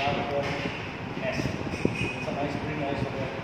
FabExpress Nest. It's a nice, pretty nice hotel.